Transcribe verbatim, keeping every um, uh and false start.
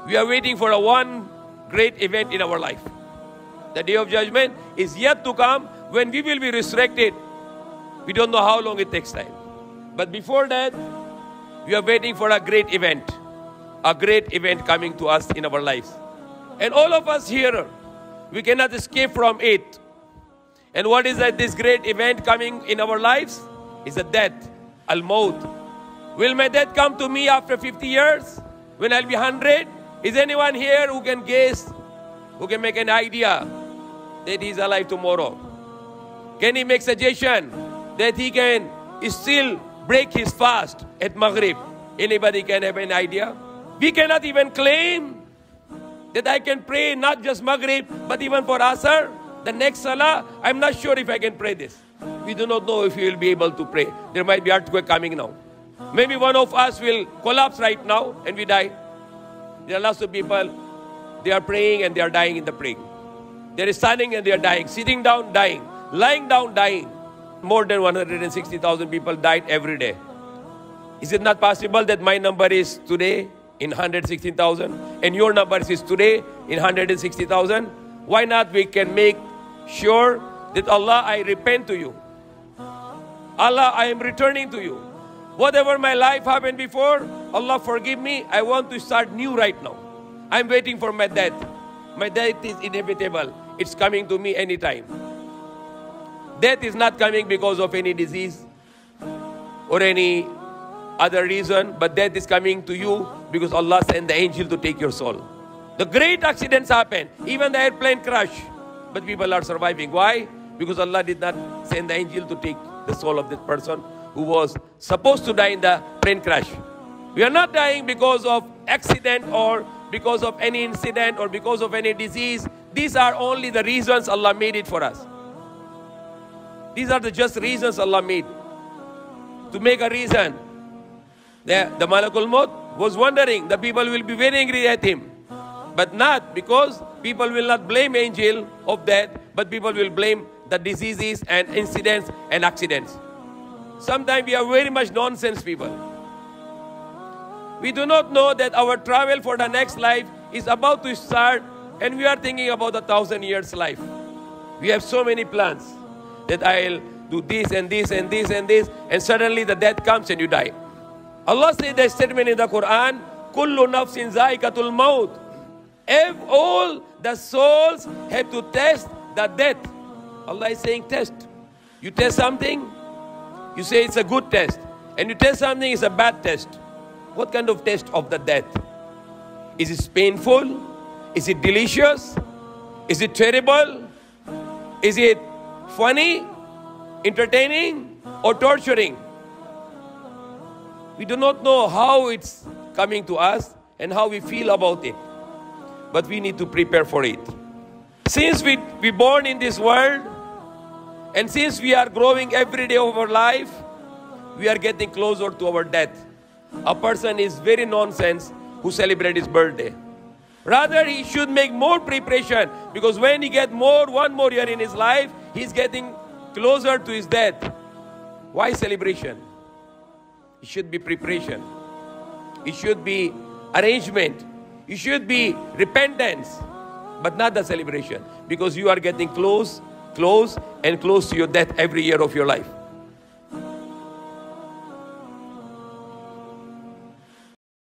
We are waiting for a one great event in our life. The day of judgment is yet to come when we will be resurrected. We don't know how long it takes time. But before that, we are waiting for a great event. A great event coming to us in our lives. And all of us here, we cannot escape from it. And what is that this great event coming in our lives? Is a death, al-maut. Will my death come to me after fifty years? When I'll be one hundred? Is anyone here who can guess, who can make an idea that he's alive tomorrow? Can he make suggestion that he can still break his fast at Maghrib? Anybody can have an idea? We cannot even claim that I can pray not just Maghrib, but even for Asr, the next Salah. I'm not sure if I can pray this. We do not know if we will be able to pray. There might be earthquake coming now. Maybe one of us will collapse right now and we die. There are lots of people, they are praying and they are dying in the praying. They are standing and they are dying. Sitting down, dying. Lying down, dying. More than one hundred sixty thousand people died every day. Is it not possible that my number is today in one hundred sixteen thousand and your number is today in one hundred sixty thousand? Why not we can make sure that Allah, I repent to you. Allah, I am returning to you. Whatever my life happened before, Allah forgive me. I want to start new right now. I'm waiting for my death. My death is inevitable. It's coming to me anytime. Death is not coming because of any disease or any other reason, but death is coming to you because Allah sent the angel to take your soul. The great accidents happen, even the airplane crash, but people are surviving. Why? Because Allah did not send the angel to take the soul of that person who was supposed to die in the plane crash. We are not dying because of accident or because of any incident or because of any disease. These are only the reasons Allah made it for us. These are the just reasons Allah made. To make a reason. The, the Malakul Maut was wondering, the people will be very angry at him. But not because people will not blame angel of death, but people will blame the diseases and incidents and accidents. Sometimes we are very much nonsense people. We do not know that our travel for the next life is about to start and we are thinking about a thousand years life. We have so many plans that I'll do this and this and this and this, and suddenly the death comes and you die. Allah said the statement in the Quran, Kullu nafsin zaikatul maut. All the souls have to test the death. Allah is saying test. You test something, you say it's a good test. And you test something, it's a bad test. What kind of test of the death? Is it painful? Is it delicious? Is it terrible? Is it funny, entertaining, or torturing? We do not know how it's coming to us and how we feel about it. But we need to prepare for it. Since we we born in this world, and since we are growing every day of our life, we are getting closer to our death. A person is very nonsense who celebrates his birthday. Rather, he should make more preparation, because when he gets more, one more year in his life, he's getting closer to his death. Why celebration? It should be preparation. It should be arrangement. It should be repentance, but not the celebration, because you are getting close, close, and close to your death every year of your life.